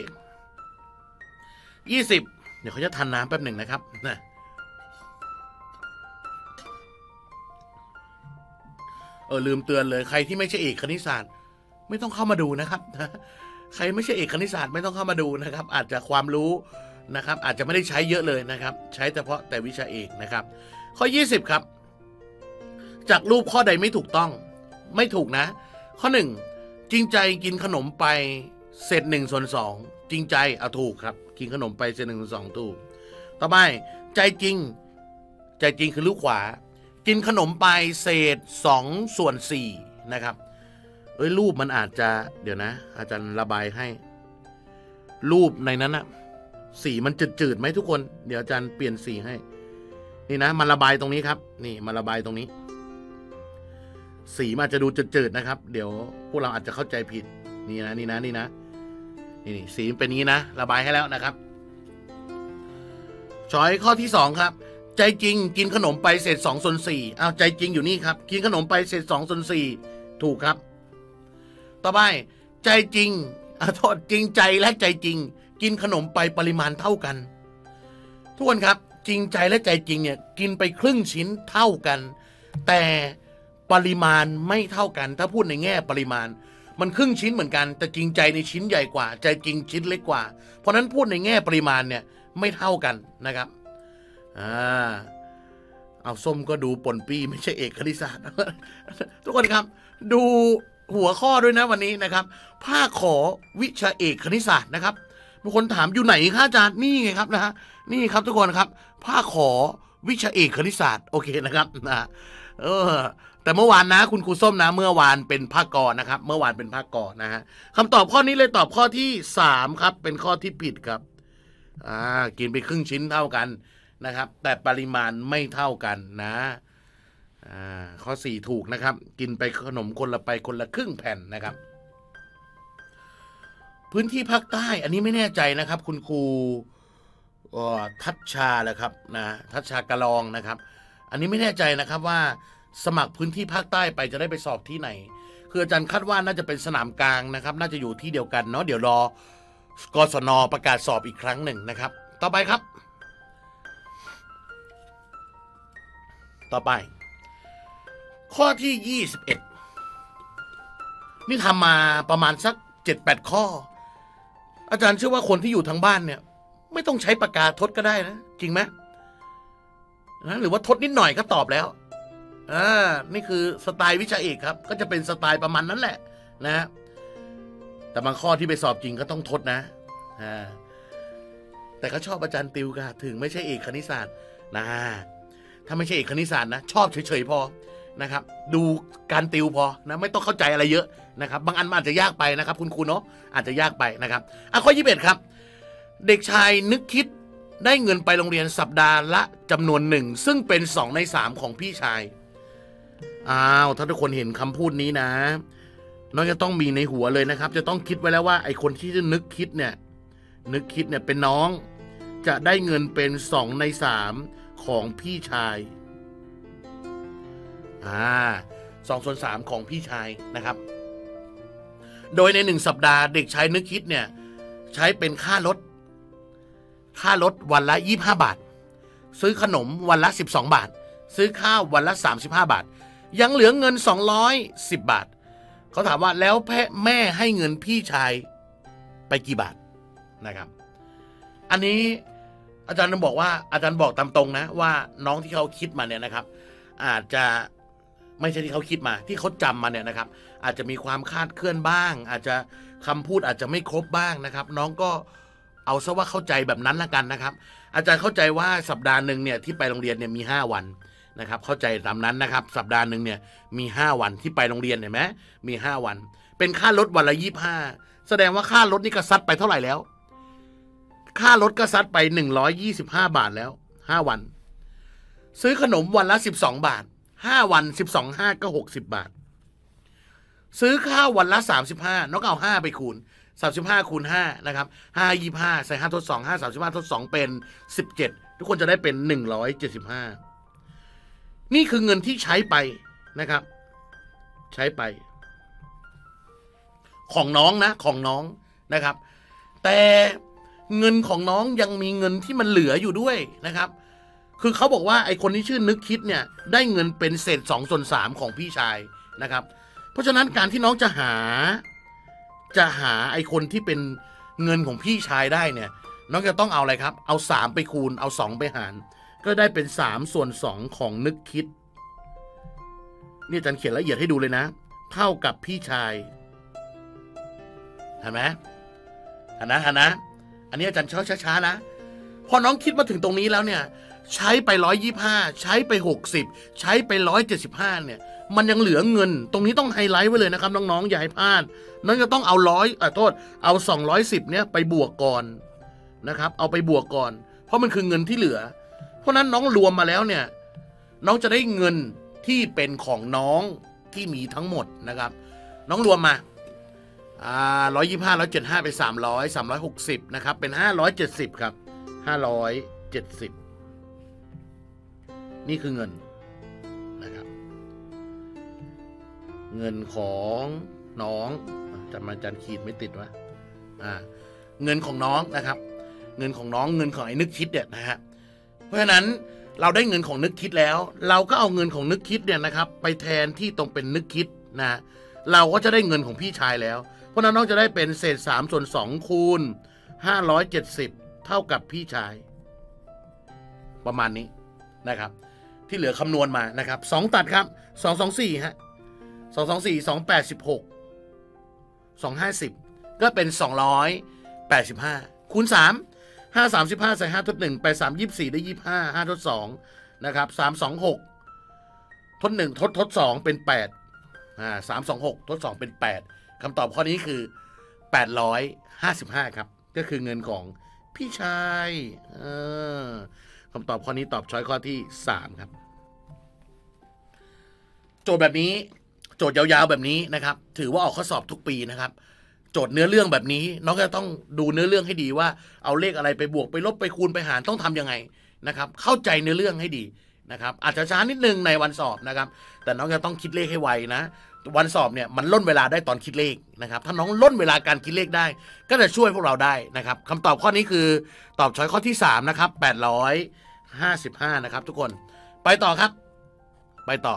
20เดี๋ยวเขาจะทานน้ำแป๊บหนึ่งนะครับนะลืมเตือนเลยใครที่ไม่ใช่เอกคณิตศาสตร์ไม่ต้องเข้ามาดูนะครับนะใครไม่ใช่เอกคณิตศาสตร์ไม่ต้องเข้ามาดูนะครับอาจจะความรู้นะครับอาจจะไม่ได้ใช้เยอะเลยนะครับใช้เฉพาะแต่วิชาเอกนะครับข้อ20ครับจากรูปข้อใดไม่ถูกต้องไม่ถูกนะข้อ1จริงใจกินขนมไปเศษ1/2จริงใจถูกครับกินขนมไปเศษ1/2ถูกต่อไปใจจริงคือลูกขวากินขนมไปเศษ2/4นะครับรูปมันอาจจะเดี๋ยวนะอาจารย์ระบายให้รูปในนั้นนะสีมันจืดๆไหมทุกคนเดี๋ยวอาจารย์เปลี่ยนสีให้นี่นะมันระบายตรงนี้ครับนี่มันระบายตรงนี้สีมันอาจจะดูจืดๆนะครับเดี๋ยวพวกเราอาจจะเข้าใจผิดนี่สีเป็นนี้นะระบายให้แล้วนะครับช้อยข้อที่2ครับใจจริงกินขนมไปเศษ2/4ใจจริงอยู่นี่ครับกินขนมไปเศษ2/4ถูกครับต่อไปใจจริงโทษจริงใจและใจจริงกินขนมไปปริมาณเท่ากันทุกคนครับจริงใจและใจจริงเนี่ยกินไปครึ่งชิ้นเท่ากันแต่ปริมาณไม่เท่ากันถ้าพูดในแง่ปริมาณมันครึ่งชิ้นเหมือนกันแต่จริงใจในชิ้นใหญ่กว่าใจจริงชิ้นเล็กกว่าเพราะนั้นพูดในแง่ปริมาณเนี่ยไม่เท่ากันนะครับเอาส้มก็ดูปนปี้ไม่ใช่เอกคณิตศาสตร์ ทุกคนครับดูหัวข้อด้วยนะวันนี้นะครับภาคขอวิชาเอกคณิตศาสตร์นะครับบางคนถามอยู่ไหนคะอาจารย์นี่ไงครับนะฮะนี่ครับทุกคนครับภาคขอวิชาเอกคณิตศาสตร์โอเคนะครับนะแต่เมื่อวานนะคุณครูส้มนะเมื่อวานเป็นภาคกรนะครับเมื่อวานเป็นภาคกรนะฮะคำตอบข้อนี้เลยตอบข้อที่3ครับเป็นข้อที่ผิดครับกินไปครึ่งชิ้นเท่ากันนะครับแต่ปริมาณไม่เท่ากันนะข้อ4ถูกนะครับกินไปขนมคนละครึ่งแผ่นนะครับพื้นที่ภาคใต้อันนี้ไม่แน่ใจนะครับคุณครูทัชชาแหละครับนะทัชชากะลองนะครับอันนี้ไม่แน่ใจนะครับว่าสมัครพื้นที่ภาคใต้ไปจะได้ไปสอบที่ไหนคืออาจารย์คาดว่าน่าจะเป็นสนามกลางนะครับน่าจะอยู่ที่เดียวกันเนาะเดี๋ยวรอกศน.ประกาศสอบอีกครั้งหนึ่งนะครับต่อไปครับต่อไปข้อที่21นี่ทำมาประมาณสัก 7-8 ข้ออาจารย์เชื่อว่าคนที่อยู่ทางบ้านเนี่ยไม่ต้องใช้ปากกาทดก็ได้นะจริงไหมหรือว่าทดนิดหน่อยก็ตอบแล้วนี่คือสไตล์วิชาเอกครับก็จะเป็นสไตล์ประมาณนั้นแหละนะแต่บางข้อที่ไปสอบจริงก็ต้องทดนะแต่เขาชอบอาจารย์ติวค่ะถึงไม่ใช่เอกคณิตศาสตร์นะถ้าไม่ใช่เอกคณิตศาสตร์นะชอบเฉยๆพอนะครับดูการติวพอนะไม่ต้องเข้าใจอะไรเยอะนะครับบางอันมันอาจจะยากไปนะครับคุณครูเนาะอาจจะยากไปนะครับข้อ21ครับเด็กชายนึกคิดได้เงินไปโรงเรียนสัปดาห์ละจำนวน1ซึ่งเป็น2 ใน 3ของพี่ชายถ้าทุกคนเห็นคำพูดนี้นะน้องจะต้องมีในหัวเลยนะครับจะต้องคิดไว้แล้วว่าไอ้คนที่จะนึกคิดเนี่ยเป็นน้องจะได้เงินเป็น2 ใน 3ของพี่ชาย2/3ของพี่ชายนะครับโดยใน1สัปดาห์เด็กชายนึกคิดเนี่ยใช้เป็นค่ารถวันละ25 บาทซื้อขนมวันละ12 บาทซื้อข้าววันละ35 บาทยังเหลือเงิน210 บาทเขาถามว่าแล้วแม่ให้เงินพี่ชายไปกี่บาทนะครับอันนี้อาจารย์บอกว่าอาจารย์บอกตามตรงนะว่าน้องที่เขาคิดมาเนี่ยนะครับอาจจะไม่ใช่ที่เขาคิดมาที่เขาจำมาเนี่ยนะครับอาจจะมีความคาดเคลื่อนบ้างอาจจะคำพูดอาจจะไม่ครบบ้างนะครับน้องก็เอาซะว่าเข้าใจแบบนั้นละกันนะครับอาจารย์เข้าใจว่าสัปดาห์หนึ่งเนี่ยที่ไปโรงเรียนเนี่ยมี5 วันนะครับเข้าใจตามนั้นนะครับสัปดาห์หนึ่งเนี่ยมี5 วันที่ไปโรงเรียนเห็นไหมมี5 วันเป็นค่ารถวันละ25แสดงว่าค่ารถนี่ก็ซัดไปเท่าไหร่แล้วค่ารถก็ซัดไป125 บาทแล้ว5 วันซื้อขนมวันละ12 บาท5 วัน12 5ก็60 บาทซื้อข้าววันละ35น้องเอา5ไปคูณ35คูณ5นะครับ5 25ใส่5ทด2 5 35ทด2เป็น17ทุกคนจะได้เป็น175นี่คือเงินที่ใช้ไปนะครับใช้ไปของน้องนะของน้องนะครับแต่เงินของน้องยังมีเงินที่มันเหลืออยู่ด้วยนะครับคือเขาบอกว่าไอ้คนที่ชื่อนึกคิดเนี่ยได้เงินเป็นเศษ2/3ของพี่ชายนะครับเพราะฉะนั้นการที่น้องจะหาไอ้คนที่เป็นเงินของพี่ชายได้เนี่ยน้องจะต้องเอาอะไรครับเอา3ไปคูณเอา2ไปหารก็ได้เป็น3/2ของนึกคิดนี่อาจารย์เขียนละเอียดให้ดูเลยนะเท่ากับพี่ชายเห็นไหมเห็นนะอันนี้อาจารย์ช้าๆนะพอน้องคิดมาถึงตรงนี้แล้วเนี่ยใช้ไป125ใช้ไป60ใช้ไป175เนี่ยมันยังเหลือเงินตรงนี้ต้องไฮไลท์ไว้เลยนะครับน้องๆอย่าให้พลาดน้องจะต้องเอาเอา210เนี่ยไปบวกก่อนนะครับเอาไปบวกก่อนเพราะมันคือเงินที่เหลือเพราะนั้นน้องรวมมาแล้วเนี่ยน้องจะได้เงินที่เป็นของน้องที่มีทั้งหมดนะครับน้องรวมมา125 175ไป300 360นะครับเป็น570ครับ570นี่คือเงินนะครับเงินของน้องอาจารย์ขีดไม่ติดวะเงินของน้องนะครับเงินของน้องเงินของไอ้นึกคิดเนี่ยนะฮะเพราะฉะนั้นเราได้เงินของนึกคิดแล้วเราก็เอาเงินของนึกคิดเนี่ยนะครับไปแทนที่ตรงเป็นนึกคิดนะเราก็จะได้เงินของพี่ชายแล้วเพราะนั้นน้องจะได้เป็นเศษ3/2คูณ570เท่ากับพี่ชายประมาณนี้นะครับที่เหลือคำนวณมานะครับ2ตัดครับ224ฮะ224 286 250ก็เป็น285คูณ3 5 35ใส่5ทด1ไป3 24ได้25 5ทด2นะครับ326ทด1ทด2เป็น8326ทด2เป็น8คำตอบข้อนี้คือ855ครับก็คือเงินของพี่ชายคำตอบข้อนี้ตอบช้อยข้อที่3ครับโจทย์แบบนี้โจทย์ยาวๆแบบนี้นะครับถือว่าออกข้อสอบทุกปีนะครับโจทย์เนื้อเรื่องแบบนี้น้องก็ต้องดูเนื้อเรื่องให้ดีว่าเอาเลขอะไรไปบวกไปลบไปคูณไปหารต้องทำยังไงนะครับเข้าใจเนื้อเรื่องให้ดีนะครับอาจจะช้านิดนึงในวันสอบนะครับแต่น้องจะต้องคิดเลขให้ไวนะวันสอบเนี่ยมันล่นเวลาได้ตอนคิดเลขนะครับถ้าน้องล่นเวลาการคิดเลขได้ก็จะช่วยพวกเราได้นะครับคำตอบข้อนี้คือตอบช้อยข้อที่3นะครับ855นะครับทุกคนไปต่อครับไปต่อ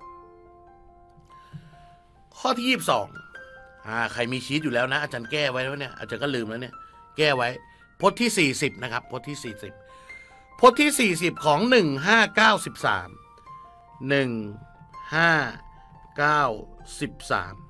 ข้อที่22ใครมีชีทอยู่แล้วนะอาจารย์แก้ไว้แล้วเนี่ยอาจารย์ก็ลืมแล้วเนี่ยแก้ไว้พจน์ที่40นะครับพจน์ที่40พจน์ที่40ของ1593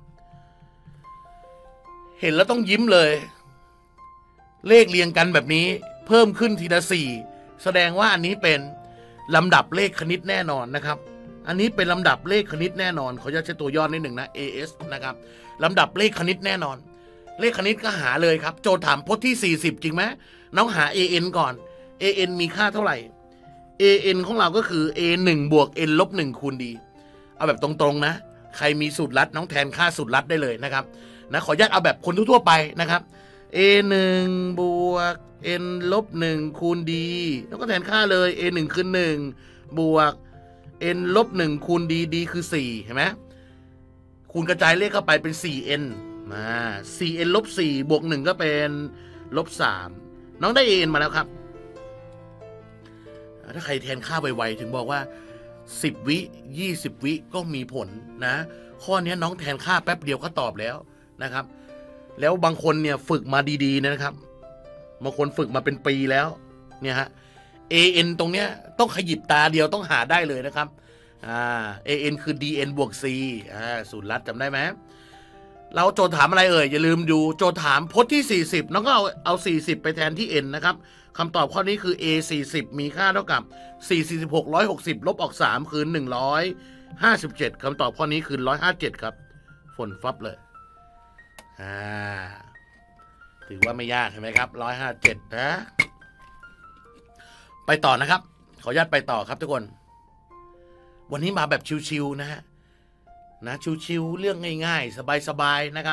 เห็นแล้วต้องยิ้มเลยเลขเรียงกันแบบนี้เพิ่มขึ้นทีละ4แสดงว่าอันนี้เป็นลำดับเลขคณิตแน่นอนนะครับอันนี้เป็นลำดับเลขคณิตแน่นอนขออนุญาตใช้ตัวย่อนิดหนึ่งนะ AS นะครับลำดับเลขคณิตแน่นอนเลขคณิตก็หาเลยครับโจทย์ถามพจน์ที่40จริงไหมน้องหา AN ก่อน AN มีค่าเท่าไหร่ AN ของเราก็คือ A1 บวก N ลบ1คูณ D เอาแบบตรงๆนะใครมีสูตรลัดน้องแทนค่าสูตรลัดได้เลยนะครับนะขออนุญาตเอาแบบคนทั่วๆไปนะครับ A1 บวก N ลบ1คูณ D แล้วก็แทนค่าเลย A1 คือ1บวกn ลบ1คูณ d d คือ4เห็นไหมคูณกระจายเลขเข้าไปเป็น 4n 4n ลบ4บวก1ก็เป็นลบ3น้องได้ an มาแล้วครับถ้าใครแทนค่าไวๆถึงบอกว่า10 วิ20 วิก็มีผลนะข้อนี้น้องแทนค่าแป๊บเดียวก็ตอบแล้วนะครับแล้วบางคนเนี่ยฝึกมาดีๆนะครับบางคนฝึกมาเป็นปีแล้วเนี่ยฮะ AN ตรงเนี้ยต้องขยิบตาเดียวต้องหาได้เลยนะครับAN คือ DN บวก C สูตรลัดจำได้ไหมเราโจทย์ถามอะไรอย่าลืมดูโจทย์ถามพจน์ที่40น้องก็เอา40ไปแทนที่ n นะครับคำตอบข้อนี้คือ a 40มีค่าเท่ากับ4 46 160ลบออก3คือ157คำตอบข้อนี้คือ157ครับฝนฟับเลยถือว่าไม่ยากใช่ไหมครับ157นะไปต่อนะครับขออนุญาตไปต่อครับทุกคนวันนี้มาแบบชิวๆนะฮะชิวๆเรื่องง่ายๆสบายๆนะครับ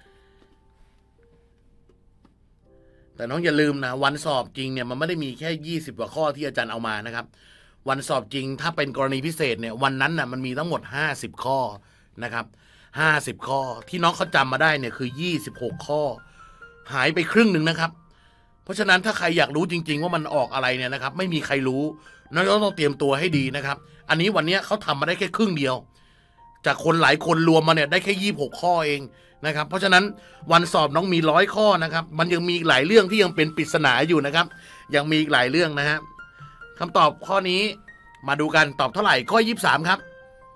แต่น้องอย่าลืมนะวันสอบจริงเนี่ยมันไม่ได้มีแค่20กว่าข้อที่อาจารย์เอามานะครับวันสอบจริงถ้าเป็นกรณีพิเศษเนี่ยวันนั้นนะมันมีทั้งหมด50ข้อนะครับ50ข้อที่น้องเขาจำมาได้เนี่ยคือ26ข้อหายไปครึ่งหนึ่งนะครับเพราะฉะนั้นถ้าใครอยากรู้จริงๆว่ามันออกอะไรเนี่ยนะครับไม่มีใครรู้น้องต้องเตรียมตัวให้ดีนะครับอันนี้วันนี้เขาทำมาได้แค่ครึ่งเดียวจากคนหลายคนรวมมาเนี่ยได้แค่26ข้อเองนะครับเพราะฉะนั้นวันสอบน้องมี100ข้อนะครับมันยังมีหลายเรื่องที่ยังเป็นปริศนาอยู่นะครับยังมีอีกหลายเรื่องนะฮะคำตอบข้อนี้มาดูกันตอบเท่าไหร่ข้อ23ครับ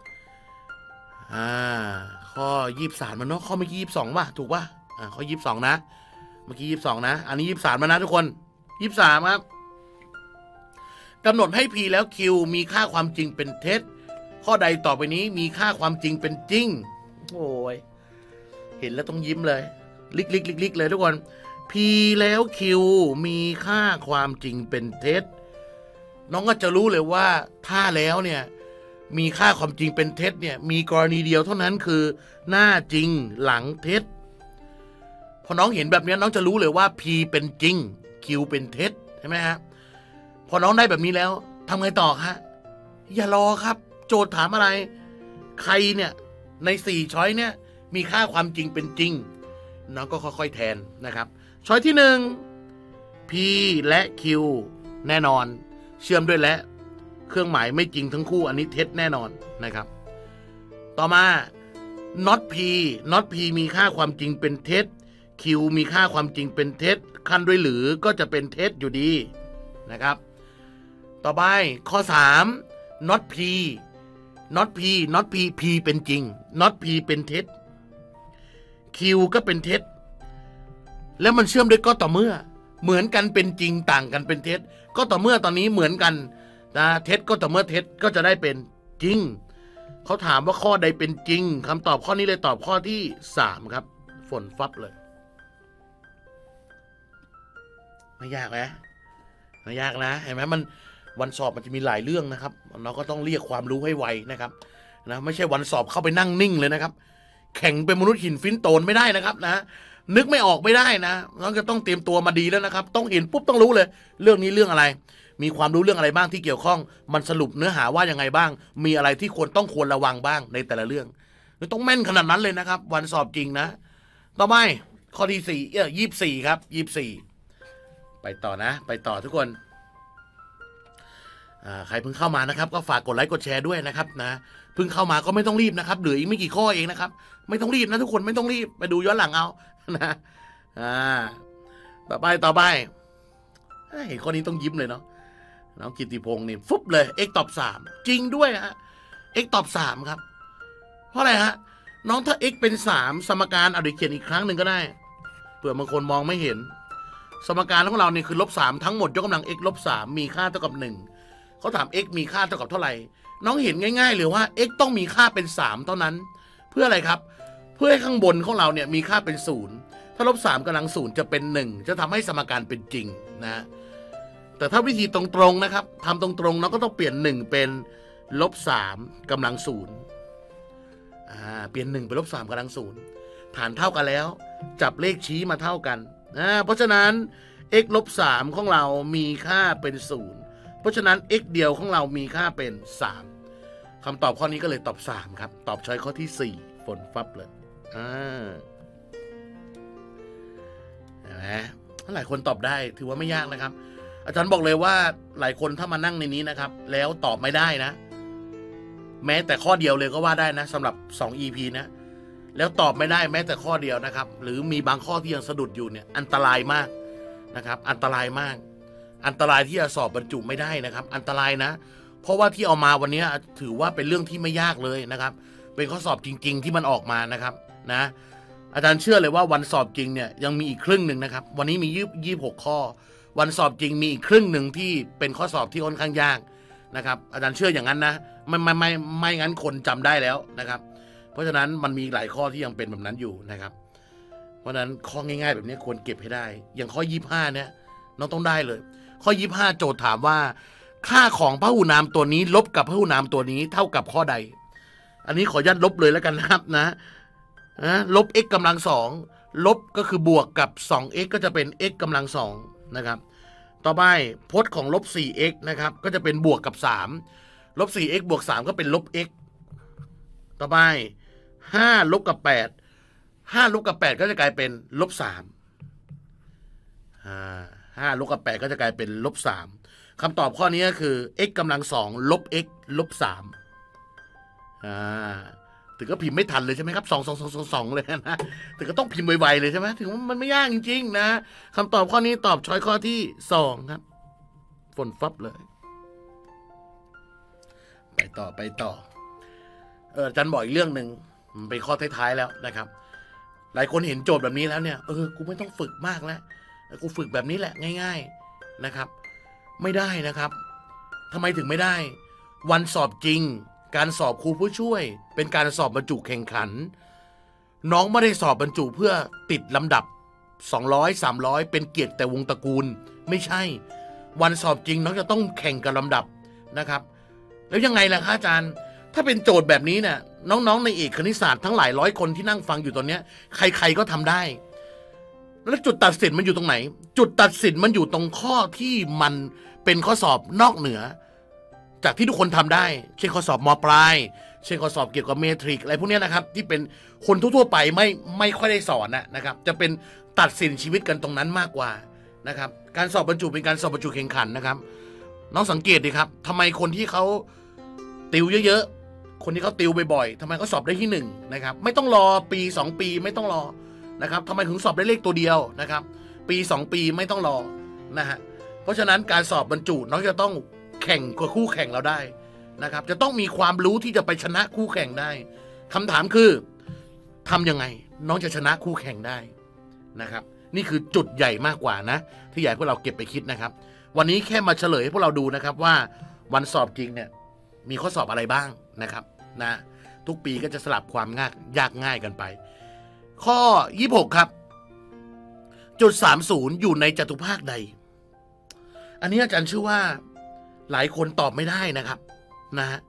ข้อ23มันเนาะข้อเมื่อกี้22ป่ะถูกป่ะข้อ22นะเมื่อกี้22นะอันนี้23มานะทุกคน23ครับกำหนดให้ P แล้ว Q มีค่าความจริงเป็นเท็จข้อใดต่อไปนี้มีค่าความจริงเป็นจริงโอ้ยเห็นแล้วต้องยิ้มเลยลิกเลยทุกคน P แล้ว Q มีค่าความจริงเป็นเท็จน้องก็จะรู้เลยว่าถ้าแล้วเนี่ยมีค่าความจริงเป็นเท็จเนี่ยมีกรณีเดียวเท่านั้นคือหน้าจริงหลังเท็จพอน้องเห็นแบบนี้น้องจะรู้เลยว่า P เป็นจริง Q เป็นเท็จใช่ไหมฮะพอน้องได้แบบนี้แล้วทำไงต่อฮะอย่ารอครับโจทย์ถามอะไรใครเนี่ยใน4ช้อยเนี่ยมีค่าความจริงเป็นจริงน้องก็ค่อยๆแทนนะครับช้อยที่1 P และ Q แน่นอนเชื่อมด้วยและเครื่องหมายไม่จริงทั้งคู่อันนี้เท็จแน่นอนนะครับต่อมา not P มีค่าความจริงเป็นเท็จ Q มีค่าความจริงเป็นเท็จขั้นด้วยหรือก็จะเป็นเท็จอยู่ดีนะครับต่อไปข้อ3 not P P เป็นจริง not P เป็นเท็จ Q ก็เป็นเท็จแล้วมันเชื่อมด้วยก็ต่อเมื่อเหมือนกันเป็นจริงต่างกันเป็นเท็จก็ต่อเมื่อตอนนี้เหมือนกันนะเท็จก็ต่อเมื่อเท็จก็จะได้เป็นจริงเขาถามว่าข้อใดเป็นจริงคำตอบข้อนี้เลยตอบข้อที่3ครับฝนฟับเลยไม่ยากนะไม่ยากนะเห็นไหมมันวันสอบมันจะมีหลายเรื่องนะครับเราก็ต้องเรียกความรู้ให้ไวนะครับนะไม่ใช่วันสอบเข้าไปนั่งนิ่งเลยนะครับแข่งเป็นมนุษย์หินฟินโตนไม่ได้นะครับนะนึกไม่ออกไม่ได้นะเราจะต้องเตรียมตัวมาดีแล้วนะครับต้องเห็นปุ๊บต้องรู้เลยเรื่องนี้เรื่องอะไรมีความรู้เรื่องอะไรบ้างที่เกี่ยวข้องมันสรุปเนื้อหาว่ายังไงบ้างมีอะไรที่ควรระวังบ้างในแต่ละเรื่องต้องแม่นขนาดนั้นเลยนะครับวันสอบจริงนะต่อไปข้อที่24ครับ24ไปต่อนะไปต่อทุกคนใครเพิ่งเข้ามานะครับก็ฝากกดไลค์กดแชร์ด้วยนะครับนะเพิ่งเข้ามาก็ไม่ต้องรีบนะครับเหลืออีกไม่กี่ข้อเองนะครับไม่ต้องรีบนะทุกคนไม่ต้องรีบไปดูย้อนหลังเอานะต่อไปเห็นข้อนี้ต้องยิ้มเลยเนาะน้องกิตติพงศ์นี่ฟุบเลย x ตอบ3จริงด้วยฮะ x ตอบ3ครับเพราะอะไรฮะน้องถ้า x เป็น3สมการเอาเดี๋ยวเขียนอีกครั้งหนึ่งก็ได้เผื่อบางคนมองไม่เห็นสมการของเราเนี่ยคือ-3ทั้งหมดยกกำลัง x -3มีค่าเท่ากับ1เขาถาม x มีค่าเท่ากับเท่าไหร่น้องเห็นง่ายๆเลยว่า x ต้องมีค่าเป็น3เท่านั้นเพื่ออะไรครับเพื่อให้ข้างบนของเราเนี่ยมีค่าเป็น0ถ้า-3กำลัง0จะเป็น1จะทำให้สมการเป็นจริงนะแต่ถ้าวิธีตรงๆนะครับทำตรงๆเราก็ต้องเปลี่ยน1เป็น-3กำลัง0เปลี่ยน1เป็น-3กำลัง0ฐานเท่ากันแล้วจับเลขชี้มาเท่ากันเพราะฉะนั้น x -3ของเรามีค่าเป็น0เพราะฉะนั้น x เดียวของเรามีค่าเป็น3คำตอบข้อนี้ก็เลยตอบ3ครับตอบช้อยข้อที่4ฝนฟับเลยเห็นไหมหลายคนตอบได้ถือว่าไม่ยากนะครับอาจารย์บอกเลยว่าหลายคนถ้ามานั่งในนี้นะครับแล้วตอบไม่ได้นะแม้แต่ข้อเดียวเลยก็ว่าได้นะสำหรับ2 EP นะแล้วตอบไม่ได้แม้แต่ข้อเดียวนะครับหรือมีบางข้อที่ยังสะดุดอยู่เนี่ยอันตรายมากนะครับอันตรายมากอันตรายที่จะสอบบรรจุไม่ได้นะครับอันตรายนะเพราะว่าที่เอามาวันนี้ถือว่าเป็นเรื่องที่ไม่ยากเลยนะครับเป็นข้อสอบจริงๆที่มันออกมานะครับนะอาจารย์เชื่อเลยว่าวันสอบจริงเนี่ยยังมีอีกครึ่งหนึ่งนะครับวันนี้มี26 ข้อวันสอบจริงมีอีกครึ่งหนึ่งที่เป็นข้อสอบที่ค่อนข้างยากนะครับอาจารย์เชื่ออย่างนั้นนะไม่งั้นคนจำได้แล้วนะครับเพราะฉะนั้นมันมีหลายข้อที่ยังเป็นแบบนั้นอยู่นะครับเพราะฉะนั้นข้อง่ายๆแบบนี้ควรเก็บให้ได้อย่างข้อ25เนี่ยน้องต้องได้เลยข้อ25โจทย์ถามว่าค่าของพหุนามตัวนี้ลบกับพหุนามตัวนี้เท่ากับข้อใดอันนี้ขอยัดลบเลยแล้วกันนะครับนะลบ x กำลัง2ลบก็คือบวกกับ 2x ก็จะเป็น x กำลัง2นะครับต่อไปพจน์ของลบ 4x นะครับก็จะเป็นบวกกับ3ลบ 4x บวก3ก็เป็นลบ x ต่อไป5ลบกับ8ลบกับ8ก็จะกลายเป็นลบ3 5ลบกับ8ก็จะกลายเป็นลบ3คำตอบข้อนี้ก็คือ x กำลัง2ลบ x ลบ3ถึงก็พิมพ์ไม่ทันเลยใช่ไหมครับ2เลยนะถึงก็ต้องพิมพ์ไวๆเลยใช่ไหมถึงมันไม่ยากจริงๆนะคำตอบข้อนี้ตอบช้อยข้อที่2ครับฝนฟับเลยไปต่ออาจารย์บอกอีกเรื่องหนึ่งมันเป็นข้อท้ายๆแล้วนะครับหลายคนเห็นโจทย์แบบนี้แล้วเนี่ยกูไม่ต้องฝึกมากแล้วกูฝึกแบบนี้แหละง่ายๆนะครับไม่ได้นะครับทำไมถึงไม่ได้วันสอบจริงการสอบครูผู้ช่วยเป็นการสอบบรรจุแข่งขันน้องไม่ได้สอบบรรจุเพื่อติดลำดับ200 300เป็นเกียรติแต่วงตระกูลไม่ใช่วันสอบจริงน้องจะต้องแข่งกับลำดับนะครับแล้วยังไงล่ะคะอาจารย์ถ้าเป็นโจทย์แบบนี้เนี่ยน้องๆในเอกคณิตศาสตร์ทั้งหลายร้อยคนที่นั่งฟังอยู่ตอนนี้ใครๆก็ทำได้แล้วจุดตัดสินมันอยู่ตรงไหนจุดตัดสินมันอยู่ตรงข้อที่มันเป็นข้อสอบนอกเหนือจากที่ทุกคนทำได้เช่นข้อสอบม.ปลายเช่นข้อสอบเกี่ยวกับเมทริกอะไรพวกนี้นะครับที่เป็นคนทั่วๆไปไม่ค่อยได้สอนนะครับจะเป็นตัดสินชีวิตกันตรงนั้นมากกว่านะครับการสอบบรรจุเป็นการสอบบรรจุแข่งขันนะครับน้องสังเกตดิครับทำไมคนที่เขาติวเยอะๆคนที่เขาติวบ่อยๆทำไมเขาสอบได้ที่1นะครับไม่ต้องรอปี2ปีไม่ต้องรอนะครับทำไมถึงสอบได้เลขตัวเดียวนะครับปี2ปีไม่ต้องรอนะฮะเพราะฉะนั้นการสอบบรรจุน้องจะต้องแข่งกับคู่แข่งเราได้นะครับจะต้องมีความรู้ที่จะไปชนะคู่แข่งได้คำถามคือทำยังไงน้องจะชนะคู่แข่งได้นะครับนี่คือจุดใหญ่มากกว่านะที่อยากให้พวกเราเก็บไปคิดนะครับวันนี้แค่มาเฉลยให้พวกเราดูนะครับว่าวันสอบจริงเนี่ยมีข้อสอบอะไรบ้างนะครับนะทุกปีก็จะสลับความยากง่ายกันไปข้อ26ครับจุด30อยู่ในจตุภาคใดอันนี้อาจารย์เชื่อว่าหลายคนตอบไม่ได้นะครับนะฮะ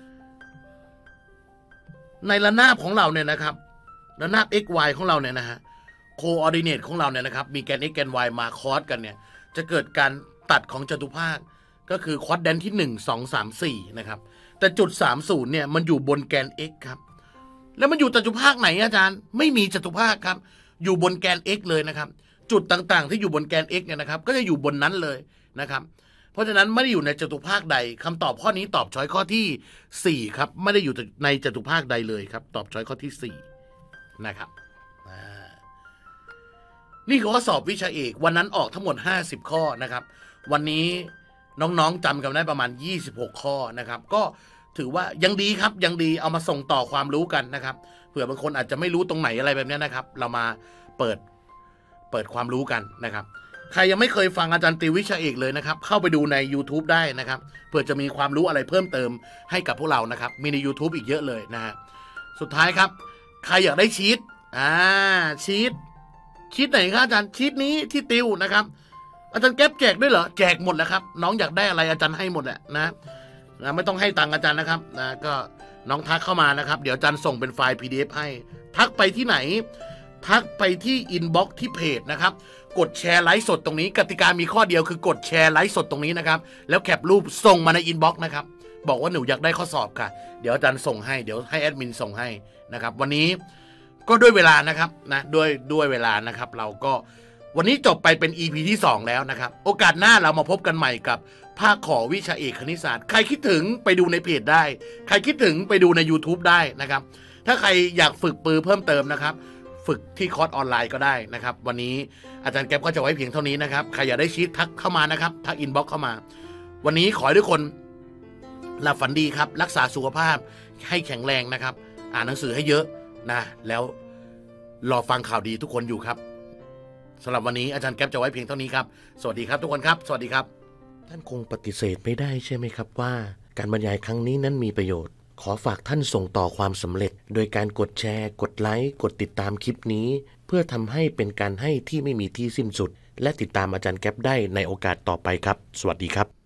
ในระนาบของเราเนี่ยนะครับระนาบ x y ของเราเนี่ยนะฮะโคออร์ดิเนตของเราเนี่ยนะครับมีแกน x แกน y มาคอสกันเนี่ยจะเกิดการตัดของจตุภาคก็คือควอดแดนที่1 2 3 4นะครับแต่จุด30เนี่ยมันอยู่บนแกน x ครับแล้วมันอยู่จตุภาคไหนอาจารย์ไม่มีจตุภาคครับอยู่บนแกน x เลยนะครับจุดต่างๆที่อยู่บนแกน x เนี่ยนะครับก็จะอยู่บนนั้นเลยนะครับเพราะฉะนั้นไม่ได้อยู่ในจตุภาคใดคำตอบข้อนี้ตอบช้อยข้อที่4ครับไม่ได้อยู่ในจตุภาคใดเลยครับตอบช้อยข้อที่4นะครับนี่คือข้อสอบวิชาเอกวันนั้นออกทั้งหมด50ข้อนะครับวันนี้น้องๆจำกันได้ประมาณ26ข้อนะครับก็ถือว่ายังดีครับยังดีเอามาส่งต่อความรู้กันนะครับเผื่อบางคนอาจจะไม่รู้ตรงไหนอะไรแบบนี้นะครับเรามาเปิดความรู้กันนะครับใครยังไม่เคยฟังอาจารย์ติววิชาเอกเลยนะครับเข้าไปดูใน YouTube ได้นะครับเพื่อจะมีความรู้อะไรเพิ่มเติมให้กับพวกเรานะครับมีใน YouTube อีกเยอะเลยนะฮะสุดท้ายครับใครอยากได้ชีทชีทไหนครับอาจารย์ชีทนี้ที่ติวนะครับอาจารย์แก๊ปแจกด้วยเหรอแจกหมดแล้วครับน้องอยากได้อะไรอาจารย์ให้หมดแหละนะไม่ต้องให้ตังค์อาจารย์นะครับนะก็น้องทักเข้ามานะครับเดี๋ยวอาจารย์ส่งเป็นไฟล์ PDF ให้ทักไปที่ไหนทักไปที่อินบ็อกซ์ที่เพจนะครับกดแชร์ไลฟ์สดตรงนี้กติกามีข้อเดียวคือกดแชร์ไลฟ์สดตรงนี้นะครับแล้วแคปรูปส่งมาในอินบ็อกซ์นะครับบอกว่าหนูอยากได้ข้อสอบค่ะเดี๋ยวอาจารย์ส่งให้เดี๋ยวให้แอดมินส่งให้นะครับวันนี้ก็ด้วยเวลานะครับนะด้วยเวลานะครับเราก็วันนี้จบไปเป็น EP ที่2แล้วนะครับโอกาสหน้าเรามาพบกันใหม่กับภาคขอวิชาเอกคณิตศาสตร์ใครคิดถึงไปดูในเพจได้ใครคิดถึงไปดูใน YouTube ได้นะครับถ้าใครอยากฝึกปือเพิ่มเติมนะครับฝึกที่คอร์สออนไลน์ก็ได้นะครับวันนี้อาจารย์แก๊ปก็จะไว้เพียงเท่านี้นะครับใครอยากได้ชีททักเข้ามานะครับทักอินบ็อกซ์เข้ามาวันนี้ขอให้ทุกคนหลับฝันดีครับรักษาสุขภาพให้แข็งแรงนะครับอ่านหนังสือให้เยอะนะแล้วรอฟังข่าวดีทุกคนอยู่ครับสำหรับวันนี้อาจารย์แก๊ปจะไว้เพียงเท่านี้ครับสวัสดีครับทุกคนครับสวัสดีครับท่านคงปฏิเสธไม่ได้ใช่ไหมครับว่าการบรรยายครั้งนี้นั้นมีประโยชน์ขอฝากท่านส่งต่อความสำเร็จโดยการกดแชร์กดไลค์กดติดตามคลิปนี้เพื่อทำให้เป็นการให้ที่ไม่มีที่สิ้นสุดและติดตามอาจารย์แก๊ปได้ในโอกาสต่อไปครับสวัสดีครับ